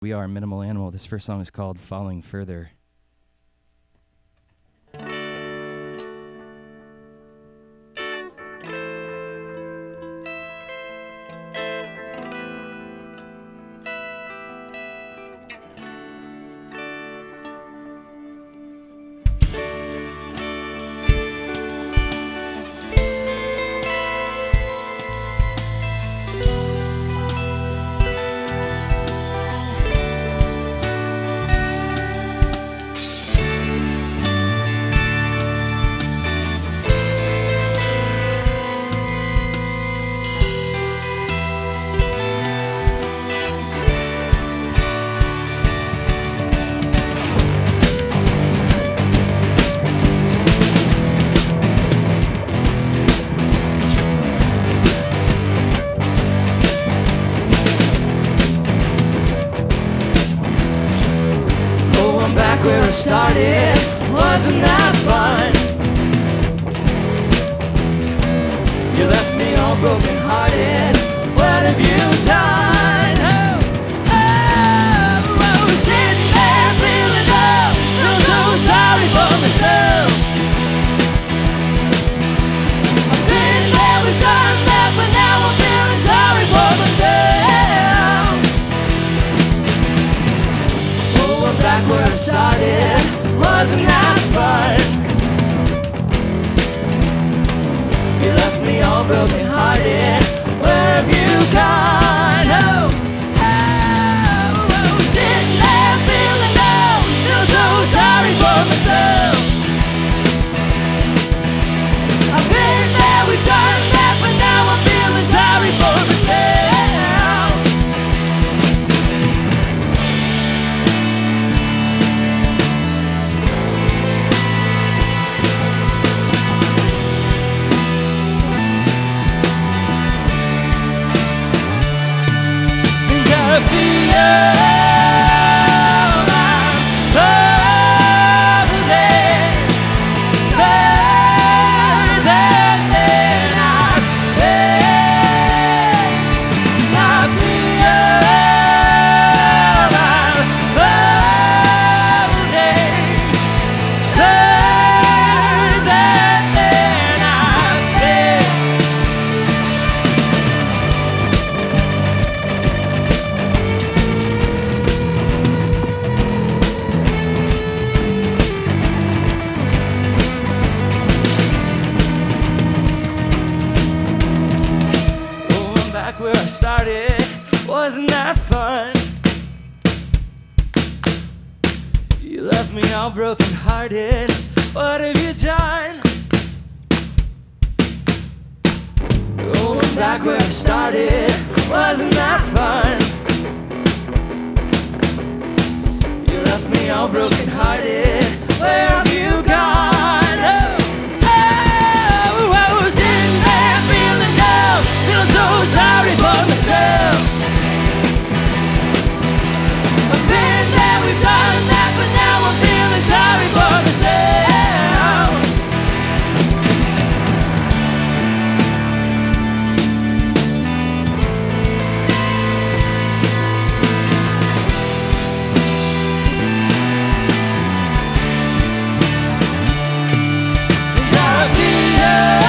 We are Minimal Animal. This first song is called Falling Further. Where I started, wasn't that fun? You left me all broken hearted. What have you done? I was sitting there feeling low, feel so sorry for myself. I've been there, we've done that, but now I'm feeling sorry for myself. Oh, I'm back where I started, wasn't that fun? You left me all broken hearted. Where have you gone? Oh, sitting there feeling low, feel so sorry for myself. I've been there, we've done that, but now I'm feeling sorry for myself. Where I started, wasn't that fun? You left me all broken hearted. What have you done? Going back where I started, wasn't that fun? You left me all broken hearted. Where have you gone? So sorry for myself. I've been there, we've done that, but now I'm feeling sorry for myself. And I feel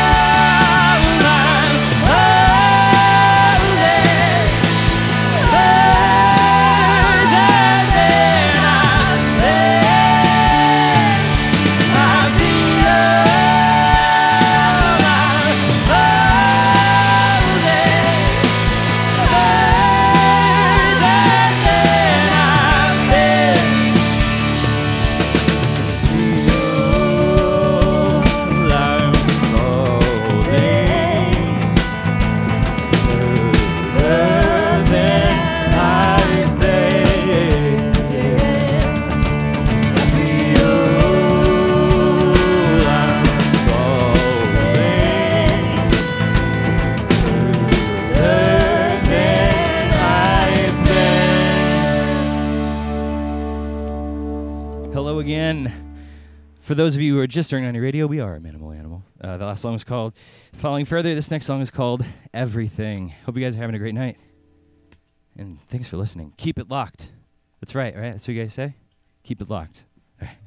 For those of you who are just turning on your radio, we are a Minimal Animal. The last song was called Falling Further. This next song is called Everything. Hope you guys are having a great night. And thanks for listening. Keep it locked. That's right? That's what you guys say? Keep it locked. All right.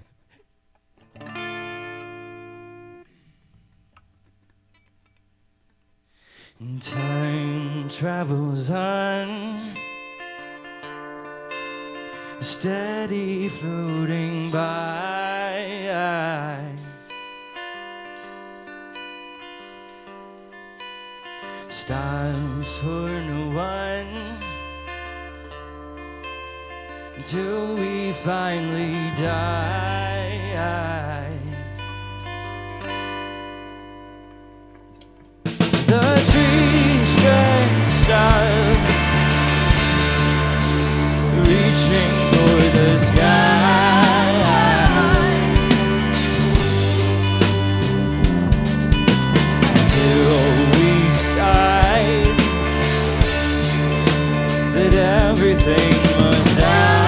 Time travels on, steady floating by. Stops for no one until we finally die. The trees stretched out, reaching for the sky, till we decide that everything must die.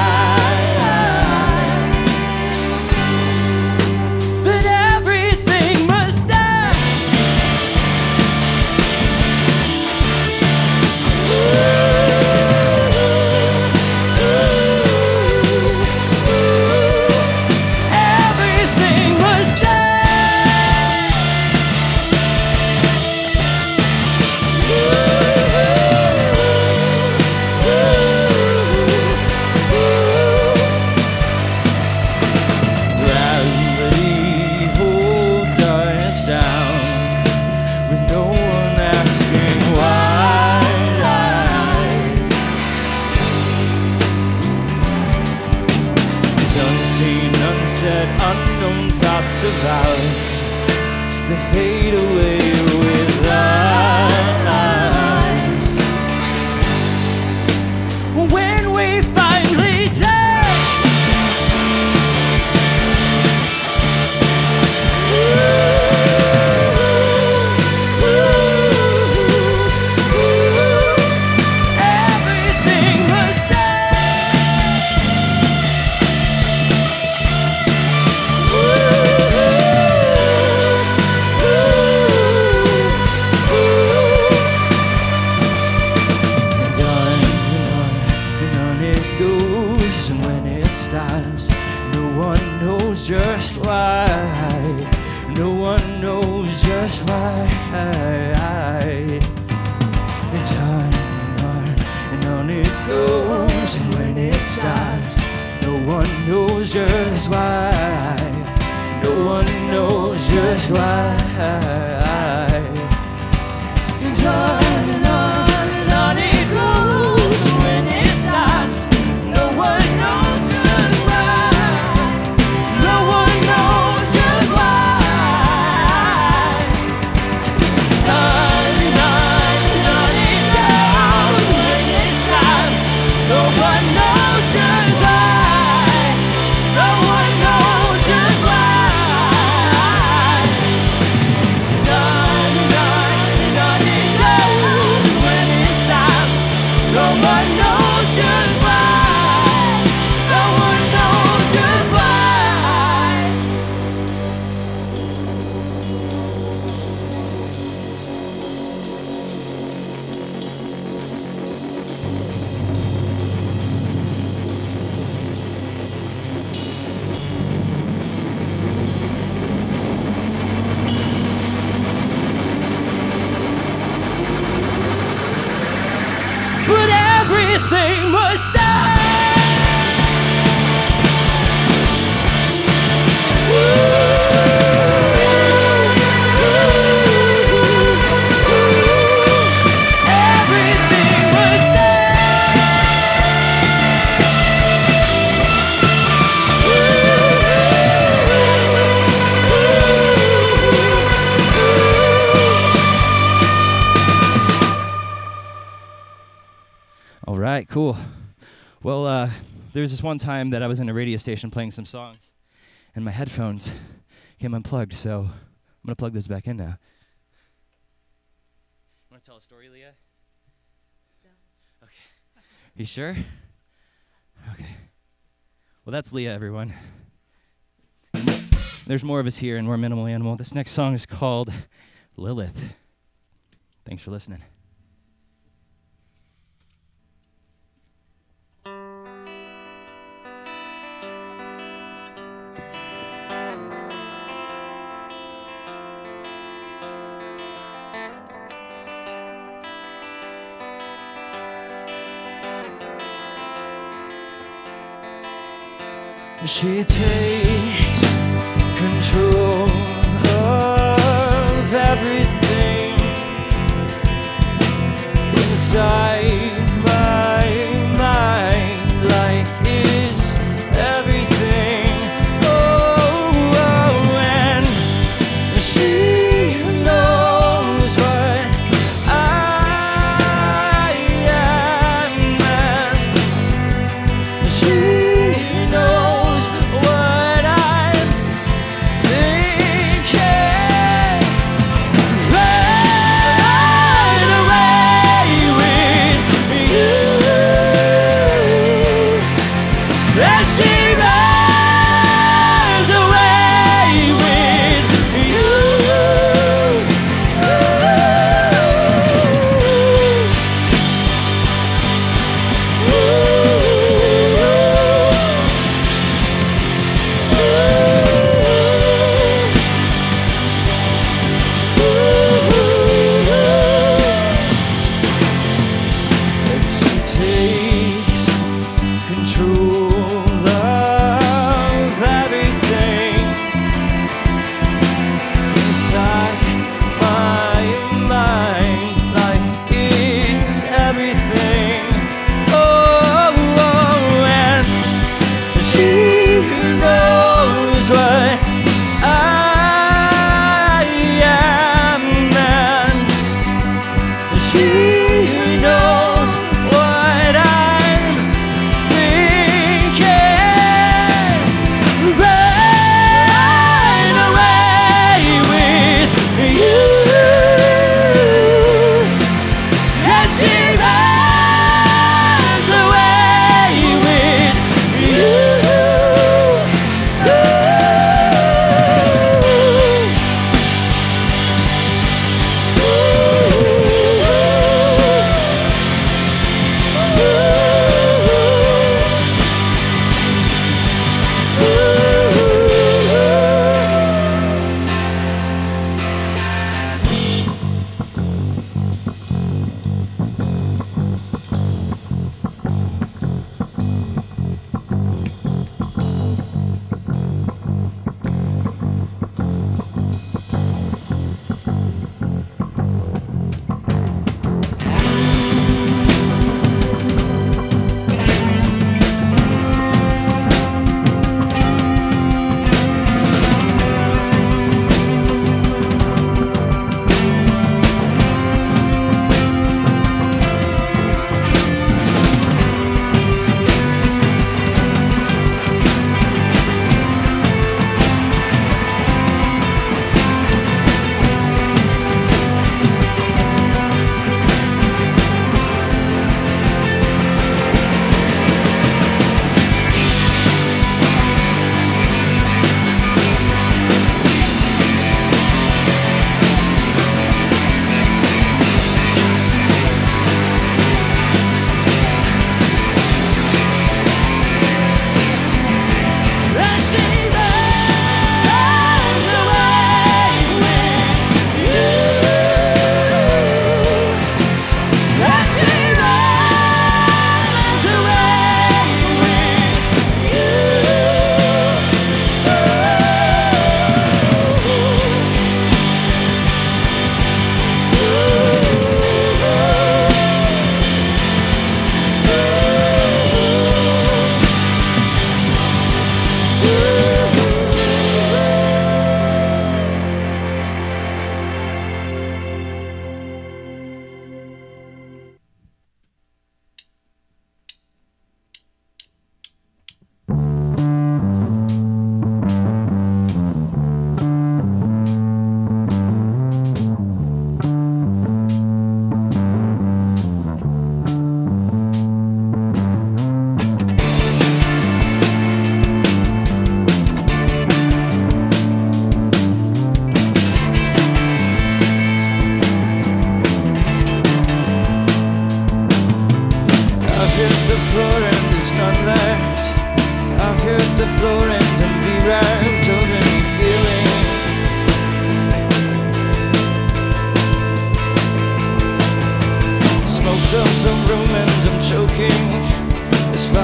Unknown thoughts of ours that fade away with us. When we finally turn, everything must just why. No one knows just why. And on it goes, and when it stops, no one knows just why. No one knows just why. And on it goes, and when it stops, no one knows just why. No one knows just why. On it goes, when it stops, no one knows just why. No one knows just why. On it goes, when it stops, no one knows just why. No one knows just why. But everything must die. Everything must All right, cool. Well, there was this one time that I was in a radio station playing some songs, and my headphones came unplugged, so I'm going to plug this back in now. Want to tell a story, Leah? No. Okay. You sure? Okay. Well, that's Leah, everyone. There's more of us here, and we're Minimal Animal. This next song is called Lilith. Thanks for listening. She takes control of everything inside my mind, like is everything. Oh, oh, and she knows what I am, and she knows what I'm thinking. Run away with you, and she runs away with you. And she takes control of everything inside my mind, like it's everything. Oh, oh, and she knows what I am, and she knows what I'm thinking.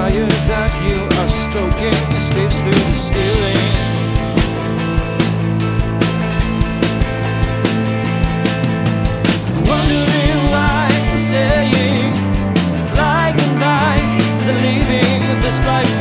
fire that you are stoking escapes through the ceiling. Wondering why I'm staying like the night and leaving this life